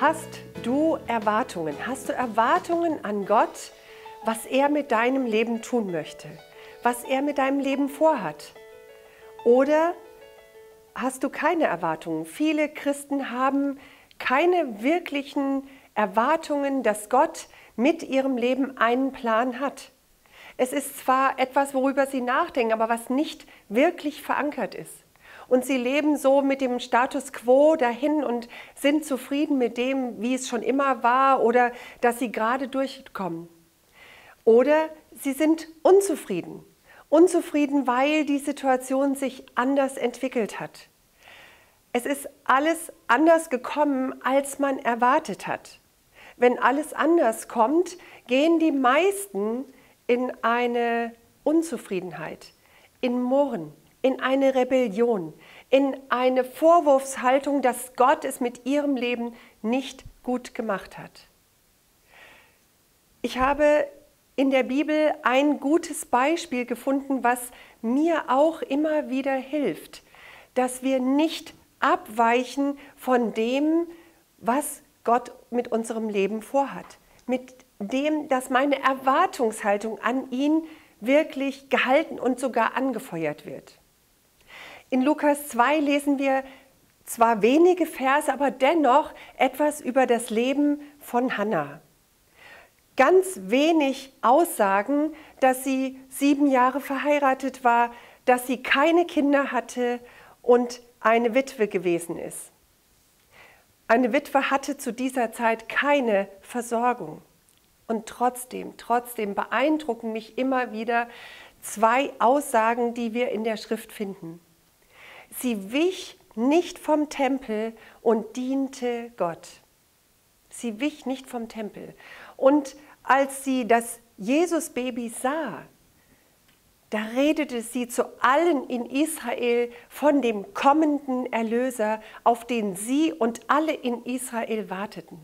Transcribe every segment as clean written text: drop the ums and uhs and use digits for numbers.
Hast du Erwartungen? Hast du Erwartungen an Gott, was er mit deinem Leben tun möchte? Was er mit deinem Leben vorhat? Oder hast du keine Erwartungen? Viele Christen haben keine wirklichen Erwartungen, dass Gott mit ihrem Leben einen Plan hat. Es ist zwar etwas, worüber sie nachdenken, aber was nicht wirklich verankert ist. Und sie leben so mit dem Status quo dahin und sind zufrieden mit dem, wie es schon immer war oder dass sie gerade durchkommen. Oder sie sind unzufrieden. Unzufrieden, weil die Situation sich anders entwickelt hat. Es ist alles anders gekommen, als man erwartet hat. Wenn alles anders kommt, gehen die meisten in eine Unzufriedenheit, in Murren, in eine Rebellion, in eine Vorwurfshaltung, dass Gott es mit ihrem Leben nicht gut gemacht hat. Ich habe in der Bibel ein gutes Beispiel gefunden, was mir auch immer wieder hilft, dass wir nicht abweichen von dem, was Gott mit unserem Leben vorhat. Mit dem, dass meine Erwartungshaltung an ihn wirklich gehalten und sogar angefeuert wird. In Lukas 2 lesen wir zwar wenige Verse, aber dennoch etwas über das Leben von Hannah. Ganz wenig Aussagen, dass sie 7 Jahre verheiratet war, dass sie keine Kinder hatte und eine Witwe gewesen ist. Eine Witwe hatte zu dieser Zeit keine Versorgung. Und trotzdem beeindrucken mich immer wieder 2 Aussagen, die wir in der Schrift finden. Sie wich nicht vom Tempel und diente Gott. Sie wich nicht vom Tempel. Und als sie das Jesus-Baby sah, da redete sie zu allen in Israel von dem kommenden Erlöser, auf den sie und alle in Israel warteten.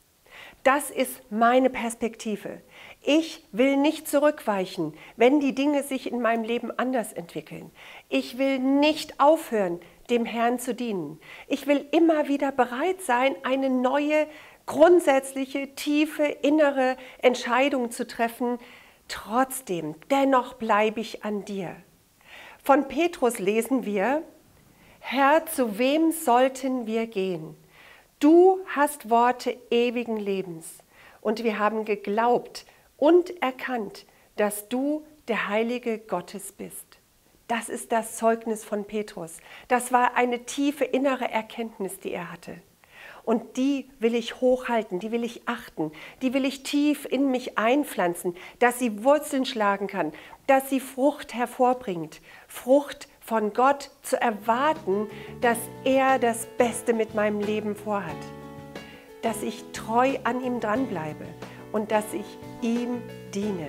Das ist meine Perspektive. Ich will nicht zurückweichen, wenn die Dinge sich in meinem Leben anders entwickeln. Ich will nicht aufhören, dem Herrn zu dienen. Ich will immer wieder bereit sein, eine neue, grundsätzliche, tiefe, innere Entscheidung zu treffen. Trotzdem, dennoch bleibe ich an dir. Von Petrus lesen wir: Herr, zu wem sollten wir gehen? Du hast Worte ewigen Lebens, und wir haben geglaubt und erkannt, dass du der Heilige Gottes bist. Das ist das Zeugnis von Petrus. Das war eine tiefe innere Erkenntnis, die er hatte. Und die will ich hochhalten, die will ich achten, die will ich tief in mich einpflanzen, dass sie Wurzeln schlagen kann, dass sie Frucht hervorbringt, Frucht von Gott zu erwarten, dass er das Beste mit meinem Leben vorhat, dass ich treu an ihm dranbleibe und dass ich ihm diene.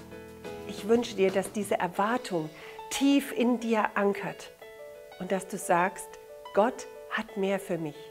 Ich wünsche dir, dass diese Erwartung tief in dir ankert und dass du sagst, Gott hat mehr für mich.